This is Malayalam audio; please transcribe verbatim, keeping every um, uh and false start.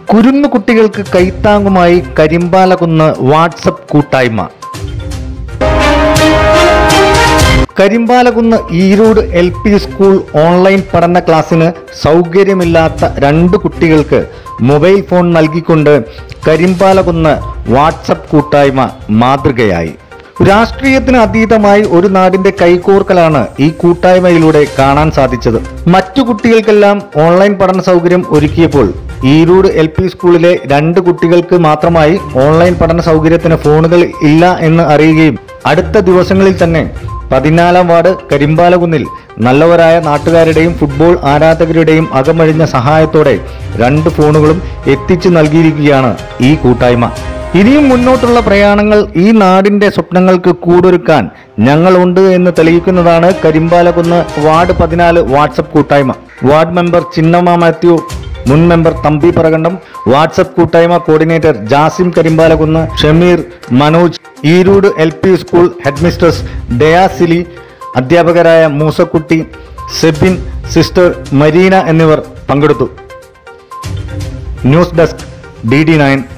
കുരുന്നു കുട്ടികൾക്ക് കൈത്താങ്ങുമായി കരിമ്പാലകുന്ന് വാട്സപ്പ് കൂട്ടായ്മ. Karimbalakunnu Erode L P school online പഠന ക്ലാസ്സിന് സൗകര്യമില്ലാത്ത രണ്ട് കുട്ടികൾക്ക് മൊബൈൽ ഫോൺ നൽകിക്കൊണ്ട് കരിമ്പാലകുന്ന് വാട്സപ്പ് കൂട്ടായ്മ മാതൃകയായി. രാഷ്ട്രീയത്തിന് അതീതമായി ഒരു നാടിന്റെ കൈകോർക്കലാണ് ഈ കൂട്ടായ്മയിലൂടെ കാണാൻ സാധിച്ചത്. മറ്റു കുട്ടികൾക്കെല്ലാം ഓൺലൈൻ പഠന സൗകര്യം ഒരുക്കിയപ്പോൾ ഈരോട് എൽ പി സ്കൂളിലെ രണ്ട് കുട്ടികൾക്ക് മാത്രമായി ഓൺലൈൻ പഠന സൗകര്യത്തിന് ഫോണുകൾ ഇല്ല എന്ന് അറിയുകയും അടുത്ത ദിവസങ്ങളിൽ തന്നെ പതിനാലാം വാർഡ് കരിമ്പാലകുന്നിൽ നല്ലവരായ നാട്ടുകാരുടെയും ഫുട്ബോൾ ആരാധകരുടെയും അകമഴിഞ്ഞ സഹായത്തോടെ രണ്ട് ഫോണുകളും എത്തിച്ചു നൽകിയിരിക്കുകയാണ് ഈ കൂട്ടായ്മ. ഇനിയും മുന്നോട്ടുള്ള പ്രയാണങ്ങൾ ഈ നാടിന്റെ സ്വപ്നങ്ങൾക്ക് കൂടൊരുക്കാൻ ഞങ്ങളുണ്ട് എന്ന് തെളിയിക്കുന്നതാണ് കരിമ്പാലകുന്ന് വാർഡ് പതിനാല് വാട്സപ്പ് കൂട്ടായ്മ. വാർഡ് മെമ്പർ ചിന്നമ്മ മാത്യു, മുൻ മെമ്പർ തമ്പി പറകണ്ടം, വാട്സപ്പ് കൂട്ടായ്മ coordinator Jasim Karimbalakunnu, Shameer, Manoj, Erode L P school headmistress Dayasili, അധ്യാപകരായ മൂസക്കുട്ടി, സെബിൻ, സിസ്റ്റർ മരീന എന്നിവർ പങ്കെടുത്തു. News desk D D nine.